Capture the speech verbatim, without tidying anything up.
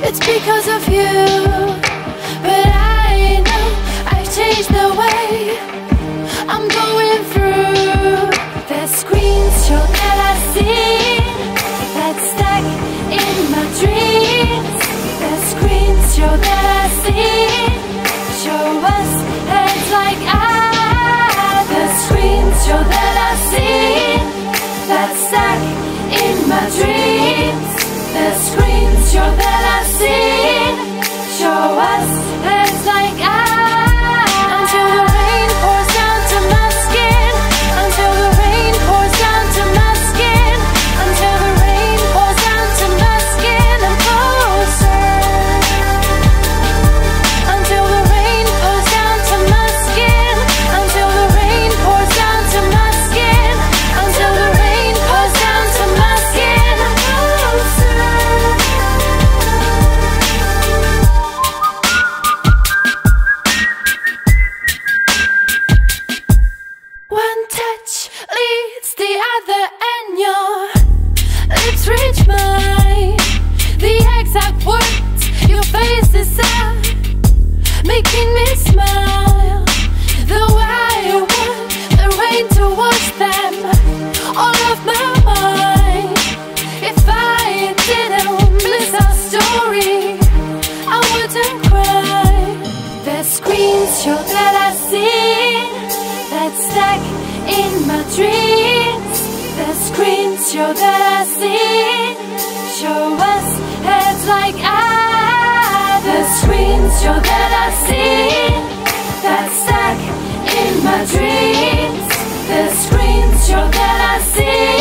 it's because of you. But I know I've changed the way I'm going through. The screens show that I see that's stuck in my dreams. The screens show that I see show us heads like I. The screens show that I see that's stuck in my dreams. The screens show that I see show us heads like I. Until the rain pours down to my skin. Until the rain pours down to my skin. Until the rain pours down to my skin. I'm closer. Until the rain pours down to my skin. Until the rain pours down to my skin. Until the rain pours down to my skin. I'm closer. One touch leads the other, and your lips reach mine. The exact words your face is out, making me smile. Though I want the rain to wash them all of my mind. If I didn't miss our story, I wouldn't cry. The screens show that I see that's stuck in my dreams. The screens show that I see show us heads like I. The screens show that I see that's stuck in my dreams. The screens show that I see